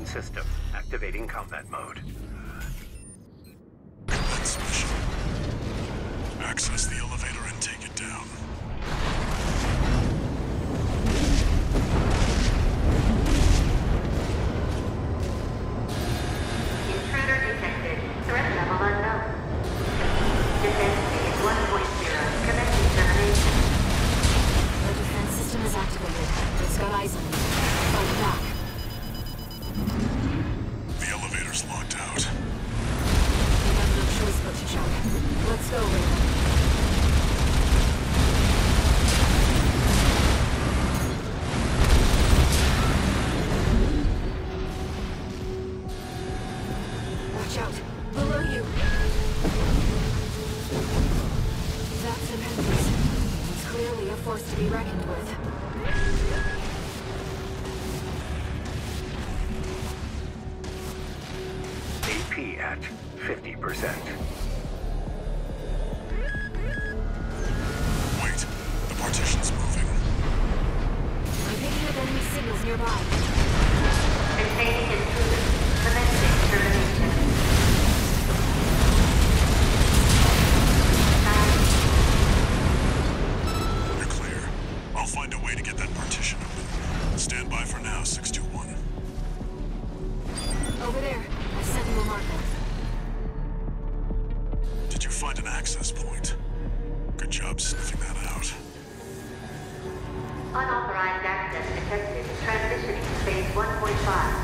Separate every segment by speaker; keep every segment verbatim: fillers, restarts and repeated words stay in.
Speaker 1: system. Activating combat mode.
Speaker 2: Commence mission. Access the elevator and take it down.
Speaker 3: Intruder detected. Threat level unknown. Defense phase one point zero. Commencing termination.
Speaker 4: The defense system is activated. It's got eyes on you. Fight back.
Speaker 2: The elevator's locked out.
Speaker 4: You have no choice but to jump. Let's go, Raven. Watch out! Below you! That's Nepenthes. He's clearly a force to be reckoned with.
Speaker 1: A P at fifty percent.
Speaker 2: Wait, the partition's moving.
Speaker 4: I'm picking up enemy signals nearby.
Speaker 3: Containing intruder. Commencing termination.
Speaker 2: You're clear. I'll find a way to get that partition open. Stand by for now, six two one.
Speaker 4: Over there. I sent you a marker.
Speaker 2: Did you find an access point? Good job sniffing that out.
Speaker 3: Unauthorized access detected. Transitioning to phase one point five.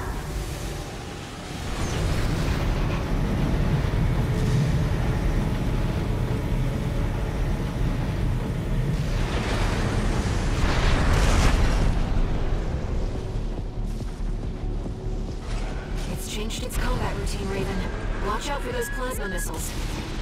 Speaker 4: It's changed its combat routine, Raven. Watch out for those plasma missiles.